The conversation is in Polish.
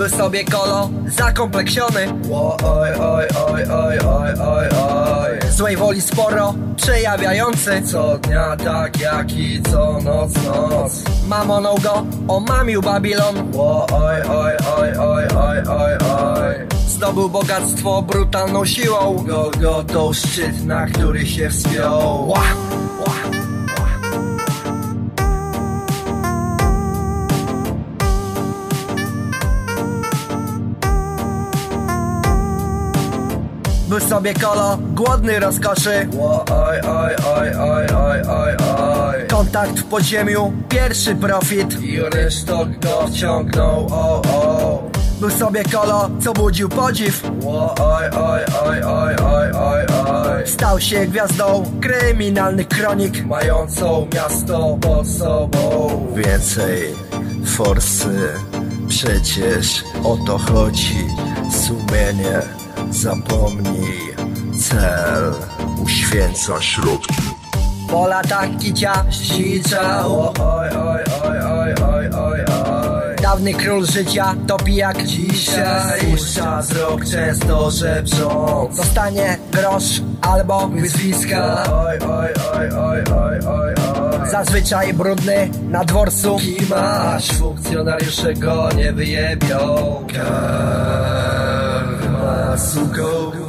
Był sobie kolo zakompleksiony, oj, oj, oj, oj, oj, oj, oj. Złej woli sporo przejawiający, co dnia tak jak i co noc. Mamoną go omamił Babilon, oj, oj, oj, oj, oj, oj, oj. Zdobył bogactwo brutalną siłą, Golgotą szczyt, na który się wspiął. Był sobie kolo głodny rozkoszy, oj, oj, oj, oj, oj, oj, oj. Kontakt w podziemiu, pierwszy profit i rynsztok go wciągnął, Był sobie kolo, co budził podziw, oj, oj, oj, oj, oj, oj, oj. Stał się gwiazdą kryminalnych kronik, mającą miasto pod sobą. Więcej forsy, przecież o to chodzi. Sumienie zapomnij, cel uświęca środki. Po latach kicia ściczał, oj, oj, oj, oj, oj, oj, oj. Dawny król życia to pijak dzisiaj, puszcza wzrok często żebrząc. Dostanie grosz albo wyzwiska, oj, oj, oj, oj, oj, oj, oj. Zazwyczaj brudny na dworcu kimasz, funkcjonariusze go nie wyjebią. Suko.